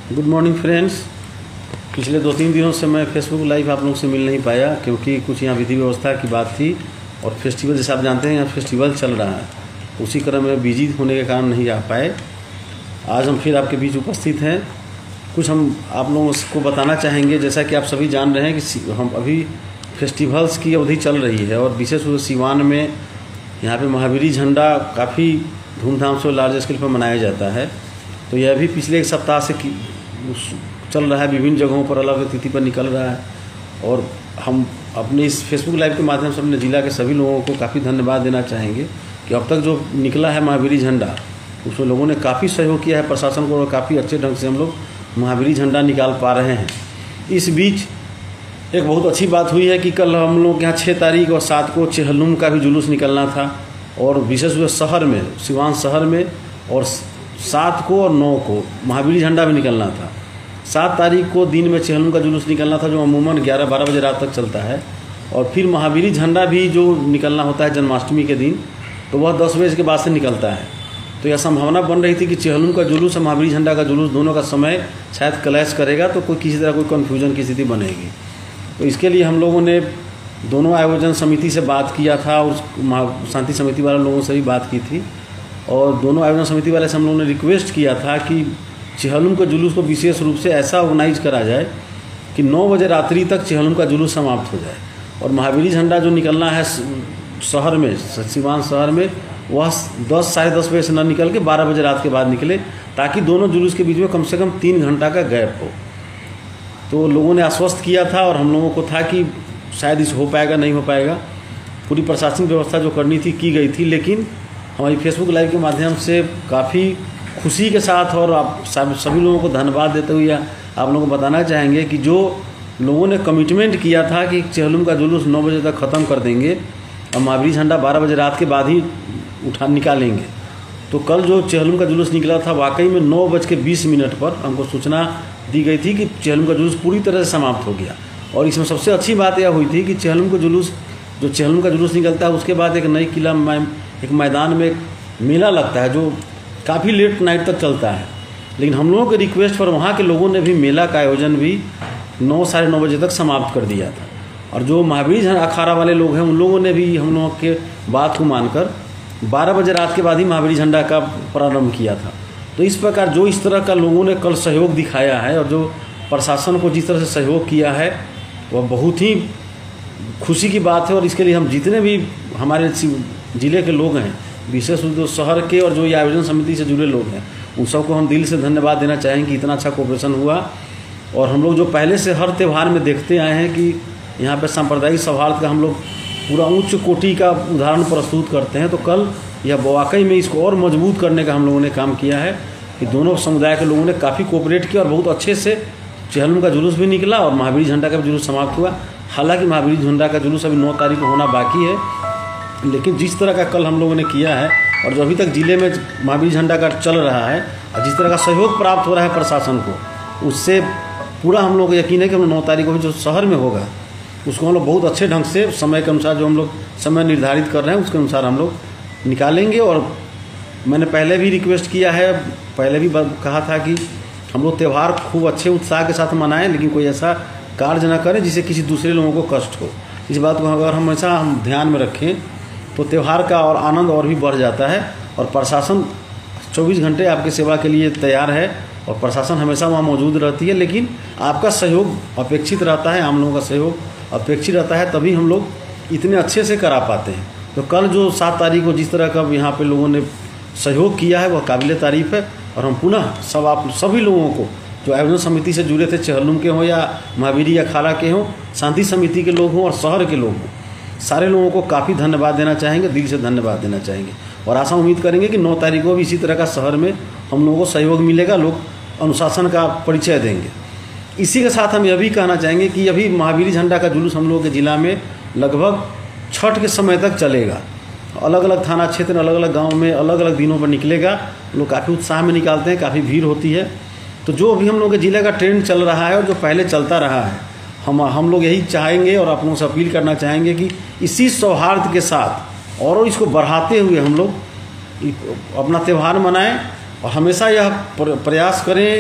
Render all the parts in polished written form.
Good morning friends. पिछले 2-3 दिनों से मैं फेसबुक लाइव आप लोगों से मिल नहीं पाया क्योंकि कुछ यहाँ विधि व्यवस्था की बात थी और फेस्टिवल जैसे आप जानते हैं यहाँ फेस्टिवल चल रहा है, उसी क्रम में बिजी होने के कारण नहीं आ पाए। आज हम फिर आपके बीच उपस्थित हैं। कुछ हम आप लोगों को बताना चाहेंगे। जैसा कि आप सभी जान रहे हैं कि हम अभी फेस्टिवल्स की अवधि चल रही है और विशेष रूप से सिवान में यहाँ पे महावीरी झंडा काफ़ी धूमधाम से लार्ज स्केल पर मनाया जाता है। तो यह भी पिछले एक सप्ताह से चल रहा है, विभिन्न जगहों पर अलग तिथि पर निकल रहा है और हम अपने इस फेसबुक लाइव के माध्यम से अपने ज़िला के सभी लोगों को काफ़ी धन्यवाद देना चाहेंगे कि अब तक जो निकला है महावीरी झंडा उसमें लोगों ने काफ़ी सहयोग किया है प्रशासन को और काफ़ी अच्छे ढंग से हम लोग महावीरी झंडा निकाल पा रहे हैं। इस बीच एक बहुत अच्छी बात हुई है कि कल हम लोग यहाँ 6 तारीख और 7 को चेहल्लुम का भी जुलूस निकलना था और विशेष रूप से शहर में, सिवान शहर में, और 7 को और 9 को महावीरी झंडा भी निकलना था। 7 तारीख को दिन में चेहल्लुम का जुलूस निकलना था जो अमूमन 11-12 बजे रात तक चलता है और फिर महावीरी झंडा भी जो निकलना होता है जन्माष्टमी के दिन तो वह 10 बजे के बाद से निकलता है। तो यह संभावना बन रही थी कि चेहल्लुम का जुलूस और महावीरी झंडा का जुलूस दोनों का समय शायद क्लैश करेगा तो किसी तरह कोई कन्फ्यूजन की स्थिति बनेगी। तो इसके लिए हम लोगों ने दोनों आयोजन समिति से बात किया था, उस शांति समिति वाले लोगों से भी बात की थी और दोनों आयोजन समिति वाले से हम लोगों ने रिक्वेस्ट किया था कि चेहल्लुम के जुलूस को विशेष रूप से ऐसा ऑर्गेनाइज करा जाए कि 9 बजे रात्रि तक चेहल्लुम का जुलूस समाप्त हो जाए और महावीरी झंडा जो निकलना है शहर में, सिवान शहर में, वह 10-10:30 बजे से न निकल के 12 बजे रात के बाद निकले ताकि दोनों जुलूस के बीच में कम से कम 3 घंटा का गैप हो। तो लोगों ने आश्वस्त किया था और हम लोगों को था कि शायद इस हो पाएगा नहीं हो पाएगा। पूरी प्रशासनिक व्यवस्था जो करनी थी की गई थी, लेकिन हमारी फेसबुक लाइव के माध्यम से काफ़ी खुशी के साथ और आप सभी लोगों को धन्यवाद देते हुए आप लोगों को बताना चाहेंगे कि जो लोगों ने कमिटमेंट किया था कि चेहल्लुम का जुलूस 9 बजे तक ख़त्म कर देंगे और महावीरी झंडा 12 बजे रात के बाद ही निकालेंगे, तो कल जो चेहल्लुम का जुलूस निकला था वाकई में 9:20 पर हमको सूचना दी गई थी कि चेहल्लुम का जुलूस पूरी तरह से समाप्त हो गया। और इसमें सबसे अच्छी बात यह हुई थी कि चेहल्लुम का जुलूस निकलता है उसके बाद एक नई किला एक मैदान में एक मेला लगता है जो काफ़ी लेट नाइट तक चलता है, लेकिन हम लोगों के रिक्वेस्ट पर वहाँ के लोगों ने भी मेला का आयोजन भी 9-9:30 बजे तक समाप्त कर दिया था और जो महावीरी अखाड़ा वाले लोग हैं उन लोगों ने भी हम लोगों के बात को मानकर 12 बजे रात के बाद ही महावीरी झंडा का प्रारंभ किया था। तो इस प्रकार जो इस तरह का लोगों ने कल सहयोग दिखाया है और जो प्रशासन को जिस तरह से सहयोग किया है वह बहुत ही खुशी की बात है और इसके लिए हम जितने भी हमारे ज़िले के लोग हैं, विशेष रूप से शहर के और जो ये आयोजन समिति से जुड़े लोग हैं, उन सबको हम दिल से धन्यवाद देना चाहेंगे कि इतना अच्छा कोऑपरेशन हुआ। और हम लोग जो पहले से हर त्यौहार में देखते आए हैं कि यहाँ पे सांप्रदायिक सौहार्द का हम लोग पूरा उच्च कोटि का उदाहरण प्रस्तुत करते हैं, तो कल यह वाकई में इसको और मजबूत करने का हम लोगों ने काम किया है कि दोनों समुदाय के लोगों ने काफ़ी कोऑपरेट किया और बहुत अच्छे से चेहल्लुम का जुलूस भी निकला और महावीरी झंडा का भी जुलूस समाप्त हुआ। हालांकि महावीरी झंडा का जुलूस अभी 9 तारीख को होना बाकी है, लेकिन जिस तरह का कल हम लोगों ने किया है और जो अभी तक ज़िले में महावीरी झंडा का चल रहा है और जिस तरह का सहयोग प्राप्त हो रहा है प्रशासन को, उससे पूरा हम लोग को यकीन है कि हम 9 तारीख को जो शहर में होगा उसको हम लोग बहुत अच्छे ढंग से समय के अनुसार जो हम लोग समय निर्धारित कर रहे हैं उसके अनुसार हम लोग निकालेंगे। और मैंने पहले भी रिक्वेस्ट किया है, पहले भी कहा था कि हम लोग त्यौहार खूब अच्छे उत्साह के साथ मनाएं, लेकिन कोई ऐसा कार्य न करें जिससे किसी दूसरे लोगों को कष्ट हो। इस बात को अगर हमेशा हम ध्यान में रखें तो त्यौहार का और आनंद और भी बढ़ जाता है और प्रशासन 24 घंटे आपकी सेवा के लिए तैयार है और प्रशासन हमेशा वहाँ मौजूद रहती है, लेकिन आपका सहयोग अपेक्षित रहता है, आम लोगों का सहयोग अपेक्षित रहता है, तभी हम लोग इतने अच्छे से करा पाते हैं। तो कल जो 7 तारीख को जिस तरह का यहाँ पे लोगों ने सहयोग किया है वह काबिल तारीफ़ है और हम पुनः सभी लोगों को जो आयोजन समिति से जुड़े थे, चेहल्लुम के हों या महावीरी अखाड़ा के हों, शांति समिति के लोग हों और शहर के लोग हों, सारे लोगों को काफ़ी धन्यवाद देना चाहेंगे, दिल से धन्यवाद देना चाहेंगे और आशा उम्मीद करेंगे कि 9 तारीख को भी इसी तरह का शहर में हम लोगों को सहयोग मिलेगा, लोग अनुशासन का परिचय देंगे। इसी के साथ हम यह भी कहना चाहेंगे कि अभी महावीरी झंडा का जुलूस हम लोगों के ज़िला में लगभग छठ के समय तक चलेगा। अलग अलग थाना क्षेत्र, अलग अलग गाँव में अलग अलग दिनों पर निकलेगा। लोग काफ़ी उत्साह में निकालते हैं, काफ़ी भीड़ होती है। तो जो अभी हम लोग के ज़िले का ट्रेंड चल रहा है और जो पहले चलता रहा है, हम लोग यही चाहेंगे और आप लोगों से अपील करना चाहेंगे कि इसी सौहार्द के साथ और इसको बढ़ाते हुए हम लोग अपना त्यौहार मनाएं और हमेशा यह प्रयास करें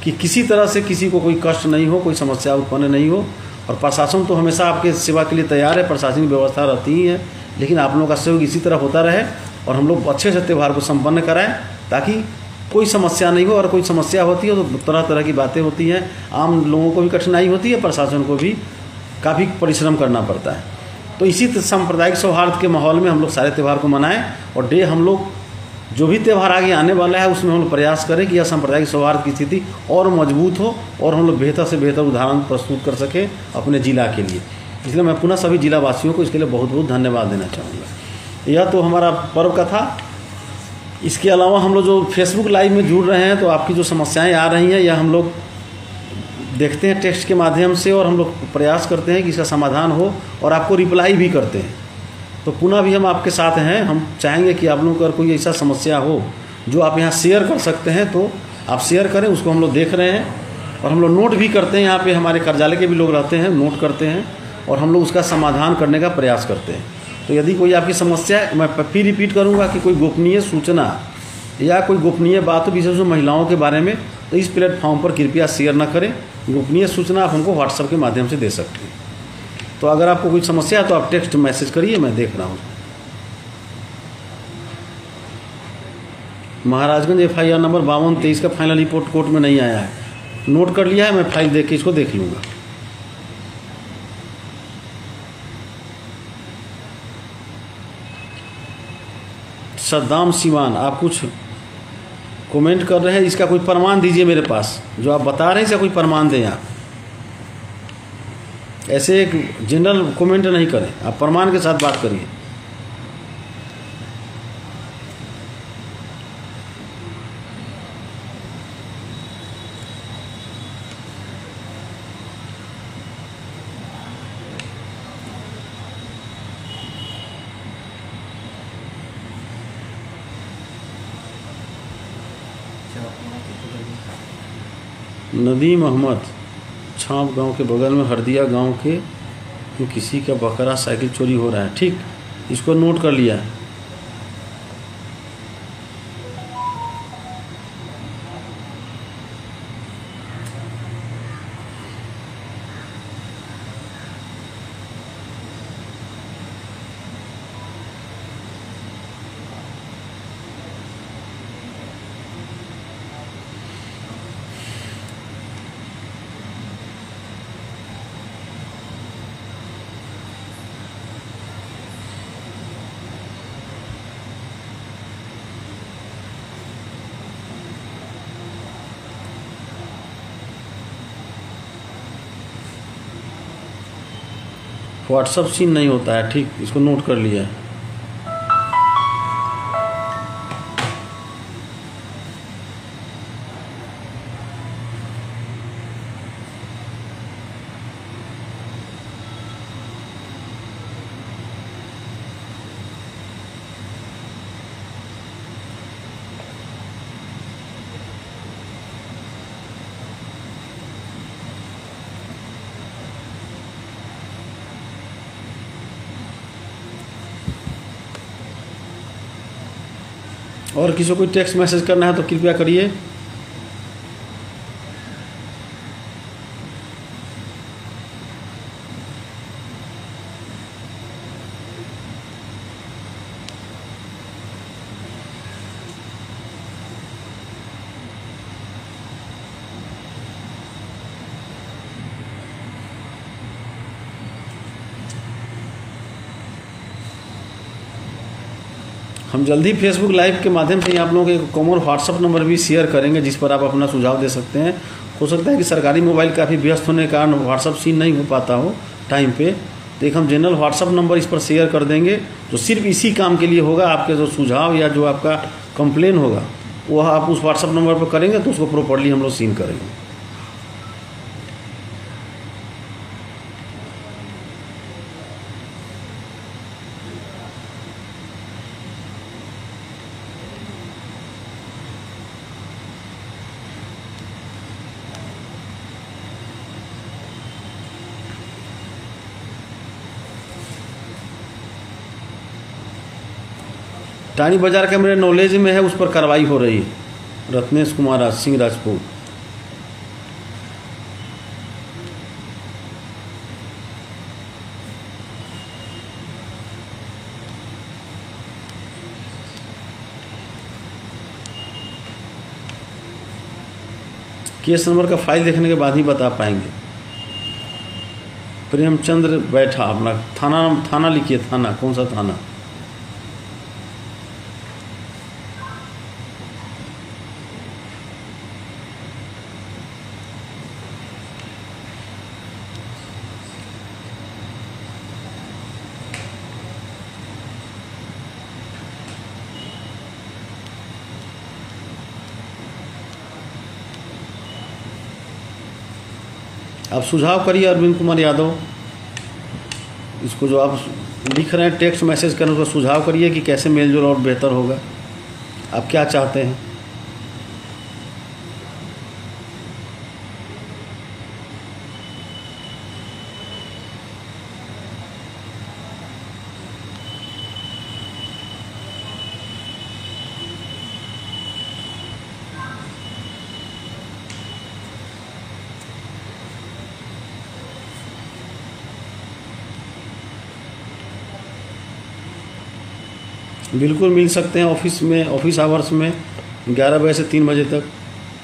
कि किसी तरह से किसी को कोई कष्ट नहीं हो, कोई समस्या उत्पन्न नहीं हो। और प्रशासन तो हमेशा आपके सेवा के लिए तैयार है, प्रशासनिक व्यवस्था रहती ही है, लेकिन आप लोगों का सहयोग इसी तरह होता रहे और हम लोग अच्छे से त्यौहार को संपन्न कराएं ताकि कोई समस्या नहीं हो। और कोई समस्या होती है तो तरह तरह की बातें होती हैं, आम लोगों को भी कठिनाई होती है, प्रशासन को भी काफ़ी परिश्रम करना पड़ता है। तो इसी सांप्रदायिक सौहार्द के माहौल में हम लोग सारे त्यौहार को मनाएं और हम लोग जो भी त्यौहार आगे आने वाला है उसमें हम लोग प्रयास करें कि यह सांप्रदायिक सौहार्द की स्थिति और मजबूत हो और हम लोग बेहतर से बेहतर उदाहरण प्रस्तुत कर सकें अपने ज़िला के लिए। इसलिए मैं पुनः सभी जिला वासियों को इसके लिए बहुत बहुत धन्यवाद देना चाहूँगा। यह तो हमारा पर्व का था। इसके अलावा हम लोग जो फेसबुक लाइव में जुड़ रहे हैं तो आपकी जो समस्याएं आ रही हैं यह हम लोग देखते हैं टेक्स्ट के माध्यम से और हम लोग प्रयास करते हैं कि इसका समाधान हो और आपको रिप्लाई भी करते हैं। तो पुनः भी हम आपके साथ हैं। हम चाहेंगे कि आप लोगों को अगर कोई ऐसा समस्या हो जो आप यहाँ शेयर कर सकते हैं तो आप शेयर करें, उसको हम लोग देख रहे हैं और हम लोग नोट भी करते हैं। यहाँ पे हमारे कार्यालय के भी लोग रहते हैं, नोट करते हैं और हम लोग उसका समाधान करने का प्रयास करते हैं। तो यदि कोई आपकी समस्या है, मैं फिर रिपीट करूँगा कि कोई गोपनीय सूचना या कोई गोपनीय बात हो विशेष महिलाओं के बारे में, तो इस प्लेटफॉर्म पर कृपया शेयर न करें। गोपनीय सूचना आप हमको व्हाट्सएप के माध्यम से दे सकते हैं। तो अगर आपको कोई समस्या है तो आप टेक्स्ट मैसेज करिए, मैं देख रहा हूँ। महाराजगंज FIR नंबर 5223 का फाइनल रिपोर्ट कोर्ट में नहीं आया है, नोट कर लिया है, मैं फाइल देख के इसको देख लूँगा। सद्दाम सिवान, आप कुछ कमेंट कर रहे हैं, इसका कोई प्रमाण दीजिए मेरे पास। जो आप बता रहे हैं इसका कोई प्रमाण दें आप। ऐसे एक जनरल कमेंट नहीं करें, आप प्रमाण के साथ बात करिए। नदीम अहमद, छाप गांव के बगल में हरदिया गांव के किसी का बकरा साइकिल चोरी हो रहा है। ठीक, इसको नोट कर लिया है। व्हाट्सअप सीन नहीं होता है। ठीक, इसको नोट कर लिया है। और किसी को कोई टेक्स्ट मैसेज करना है तो कृपया करिए। हम जल्दी फेसबुक लाइव के माध्यम से आप लोगों को एक कॉमन व्हाट्सअप नंबर भी शेयर करेंगे जिस पर आप अपना सुझाव दे सकते हैं। हो सकता है कि सरकारी मोबाइल काफ़ी व्यस्त होने के कारण व्हाट्सअप सीन नहीं हो पाता हो टाइम पे, तो एक हम जनरल व्हाट्सअप नंबर इस पर शेयर कर देंगे जो सिर्फ इसी काम के लिए होगा। आपके जो सुझाव या जो आपका कंप्लेन होगा वह आप उस व्हाट्सअप नंबर पर करेंगे तो उसको प्रॉपरली हम लोग सीन करेंगे। टानी बाजार के मेरे नॉलेज में है, उस पर कार्रवाई हो रही है। रत्नेश कुमार सिंह राजपूत। केस नंबर का फाइल देखने के बाद ही बता पाएंगे। प्रेमचंद्र बैठा, अपना थाना लिखिए, थाना कौन सा थाना? आप सुझाव करिए अरविंद कुमार यादव, इसको जो आप लिख रहे हैं टेक्स्ट मैसेज करें उसका सुझाव करिए कि कैसे मेलजोल और बेहतर होगा, आप क्या चाहते हैं। बिल्कुल मिल सकते हैं ऑफिस में, ऑफिस आवर्स में 11 बजे से 3 बजे तक।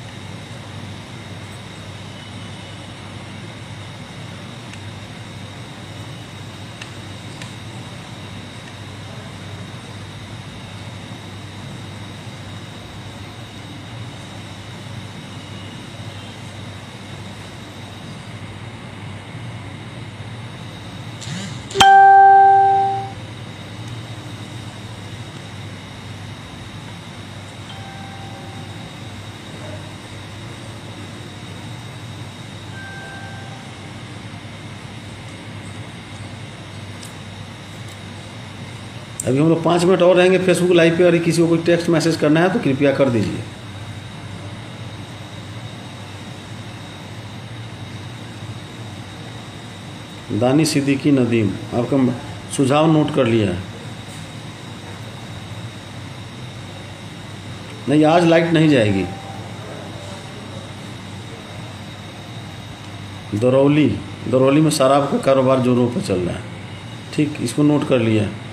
अभी हम लोग 5 मिनट और रहेंगे फेसबुक लाइव पे, और किसी को कोई टेक्स्ट मैसेज करना है तो कृपया कर दीजिए। दानी सिद्दीकी नदीम, आपका सुझाव नोट कर लिया है। नहीं, आज लाइट नहीं जाएगी। दरौली में शराब का कारोबार जोरों पर चल रहा है। ठीक, इसको नोट कर लिया है।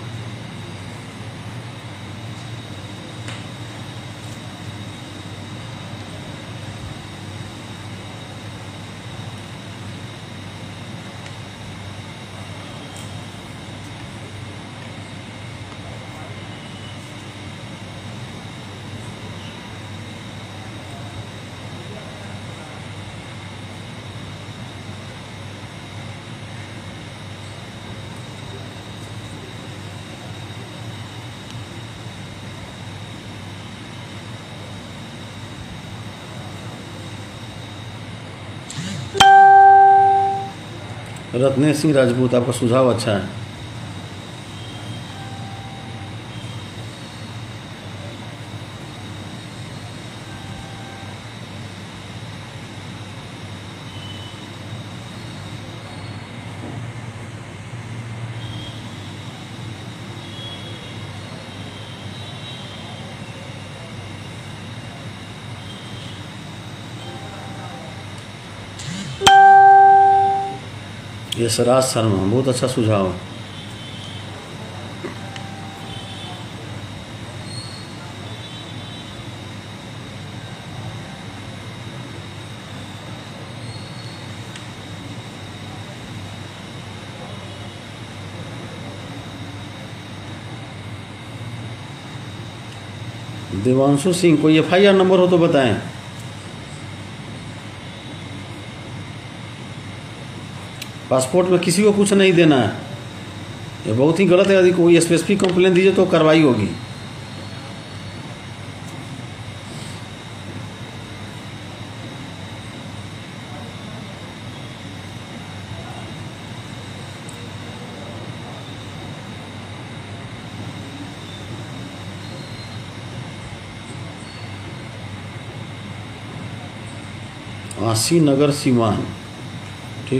रत्नेश सिंह राजपूत, आपका सुझाव अच्छा है। यशराज शर्मा, बहुत अच्छा सुझाव है। देवांशु सिंह, कोई FIR नंबर हो तो बताएं। पासपोर्ट में किसी को कुछ नहीं देना है, ये बहुत ही गलत है। यदि कोई स्पेसिफिक कंप्लेन दीजिए तो कार्रवाई होगी। आसी नगर सीमान, ठीक।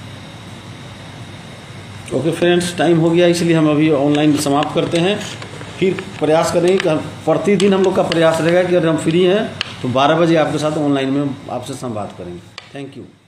ओके फ्रेंड्स, टाइम हो गया, इसलिए हम अभी ऑनलाइन समाप्त करते हैं। फिर प्रयास करेंगे कि प्रतिदिन हम लोग का प्रयास रहेगा कि अगर हम फ्री हैं तो 12 बजे आपके साथ ऑनलाइन में आपसे संवाद करेंगे। Thank you.